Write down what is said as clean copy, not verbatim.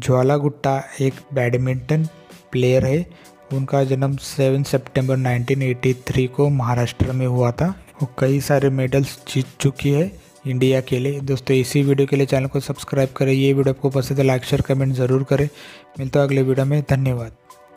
ज्वाला गुट्टा एक badminton player है। उनका जन्म 7 सितंबर 1983 को महाराष्ट्र में हुआ था। वो कई सारे मेडल्स जीत चुकी है इंडिया के लिए। दोस्तों इसी वीडियो के लिए चैनल को सब्सक्राइब करें। ये वीडियो आपको पसंद है लाइक शेयर कमेंट ज़रूर करें। मिलता है अगले वीडियो में। धन्यवाद।